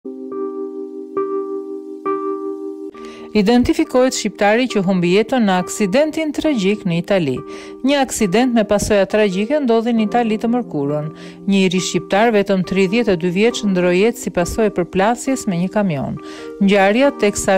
Identifikohet shqiptari që humbi jetën në aksidentin tragjik në Itali. Një aksident me pasoja tragjike ndodhi në Itali të mërkurën. Një iri shqiptar vetëm 32 vjeç ndroi jetë si pasojë përplasjes me një kamion. Ngjarja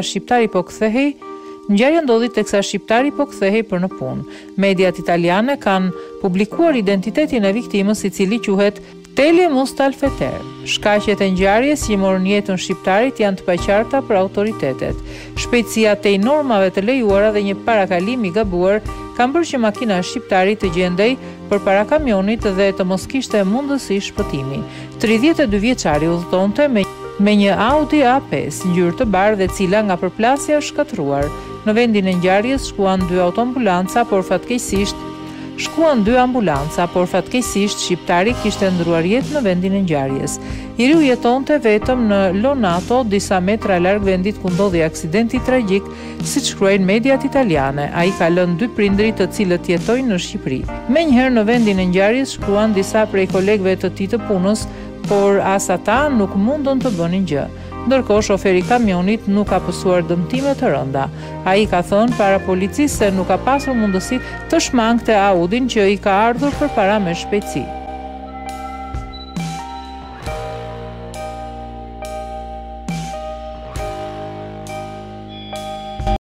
ndodhi teksa shqiptari po kthehej për në punë. Mediat italiane kanë publikuar identitetin e viktimës, i cili quhet Mustalfeter. Shkaqet e ngjarjes që morën jetën shqiptarit janë të paqarta për autoritetet. Shpejtësia tej normave të lejuara dhe një parakalim i gabuar kanë bërë që makina e shqiptarit të gjendej përpara kamionit dhe të mos kishte mundësi shpëtimi. 32 vjeçari udhëtonte me një Audi A5 ngjyrë të bardhë, e cila nga përplasja është shkatruar. Në vendin e ngjarjes shkuan dy ambulanca, por fatkeqësisht shqiptari kishte ndruar jetë në vendin e ngjarjes. Iriu jetonte vetëm në Lonato, disa metra larg vendit ku ndodhi aksidenti tragjik, siç shkruajnë mediat italiane. Ai ka lënë dy prindrit të cilët jetojnë në Shqipëri. Menjëherë në vendin e ngjarjes shkuan disa prej kolegëve të tij të punës, por as ata nuk mundën të bënin gjë. Ndërkohë shoferi kamionit nuk ka pësuar dëmtime të rënda. Ai ka thënë para policisë se nuk ka pasur mundësi të shmangte Audin që i ka ardhur përpara me shpejtësi.